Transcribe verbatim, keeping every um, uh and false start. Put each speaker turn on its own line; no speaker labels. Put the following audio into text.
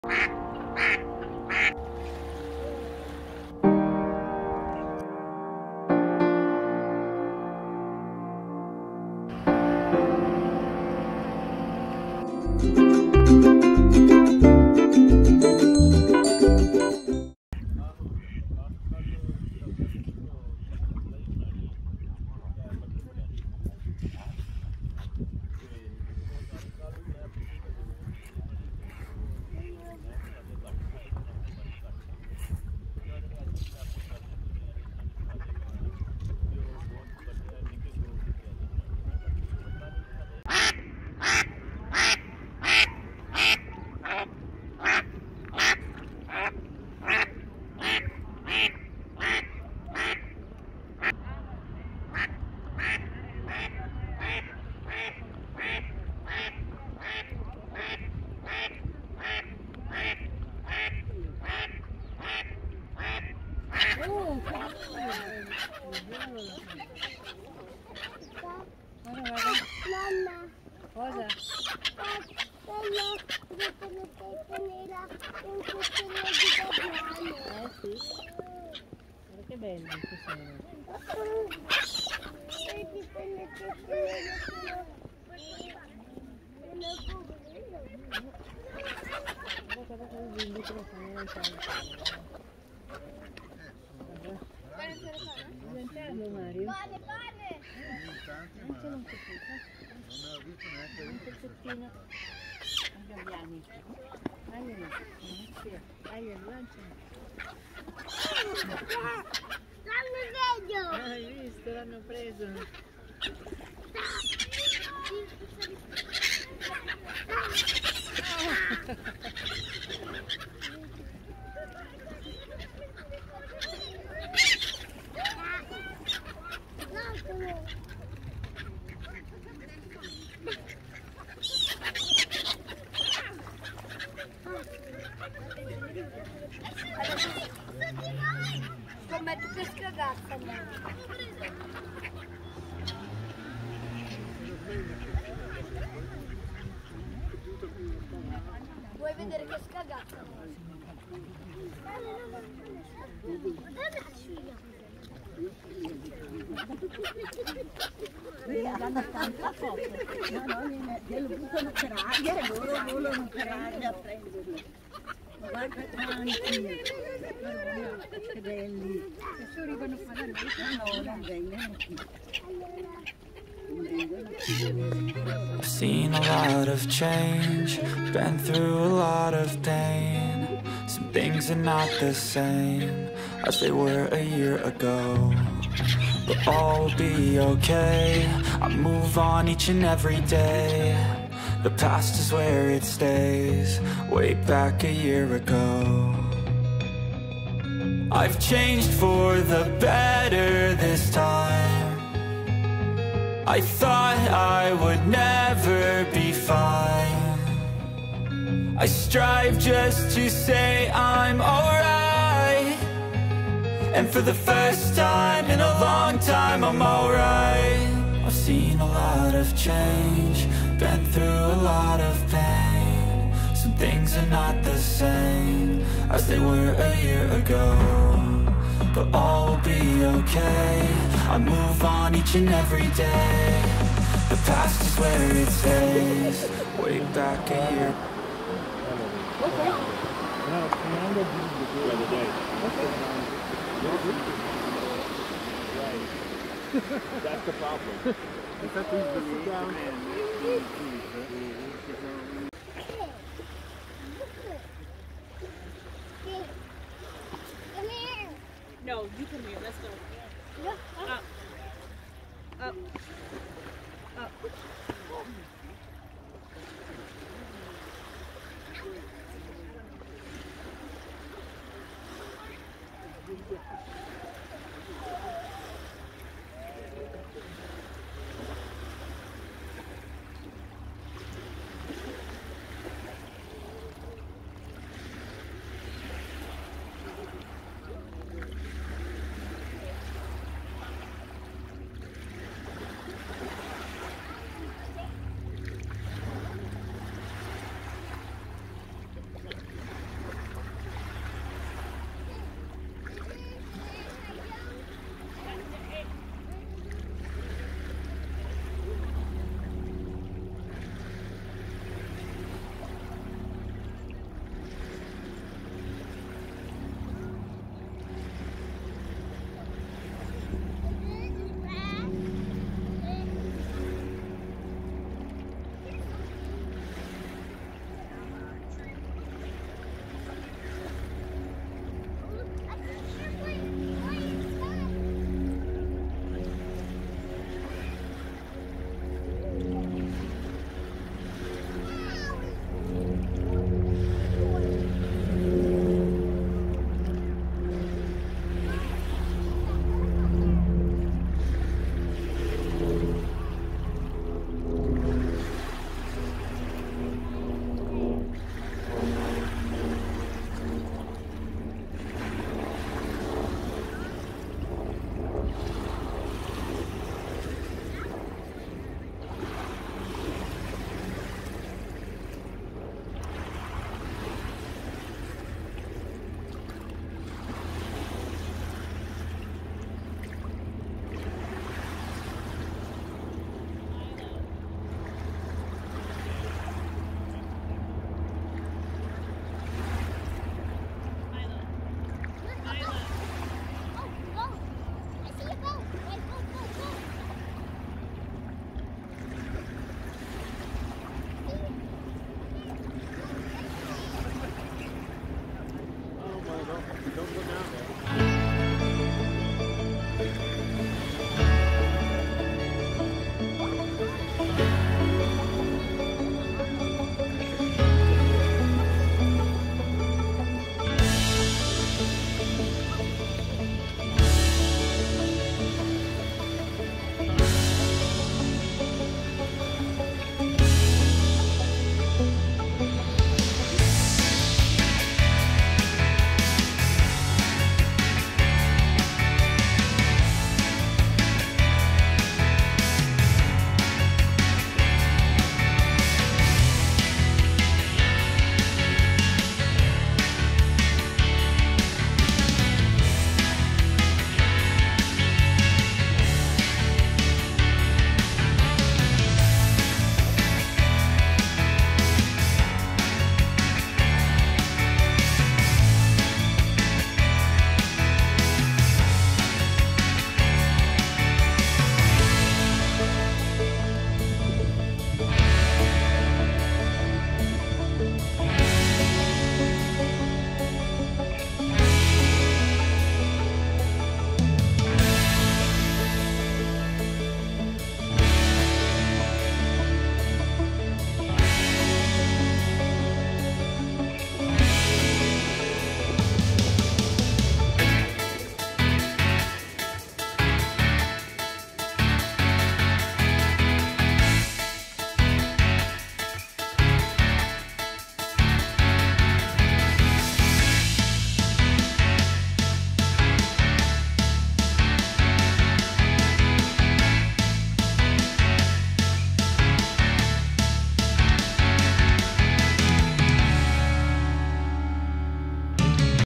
Mamma,
Cosa?
quello che mettete nera in cucina di Gabriele.
Eh sì. Guarda che bello che sono.
Vedi quelle tette nere sono...
Guarda guarda che bimbi che lo fanno lanciare. Lanciarlo Mario.
Pane, pane!
Lancialo un pochino. Un pezzettino. Gabbiani. Aglielo. Aglielo, lancialo.
L'hanno vedo!
Hai visto? L'hanno preso.
Scommetto che scagazza, vuoi vedere che scagazza?
Hanno tanta foto, no, no, glielo buttano per aria e loro volano per aria a prenderli. Ma guarda quanti, che belli. Adesso arrivano qua da noi, no, non vengono qui.
I've seen a lot of change, been through a lot of pain. Some things are not the same as they were a year ago, but all will be okay. I move on each and every day. The past is where it stays, way back a year ago. I've changed for the better this time. I thought I would never be fine. I strive just to say I'm alright, and for the first time in a long time I'm alright. I've seen a lot of change, been through a lot of pain. Some things are not the same as they were a year ago, but all will be okay. I move on each and every day. The past is where it stays, way back a year.
That's the problem. Is that who's down?
Come here.
No, you come here. Let's go.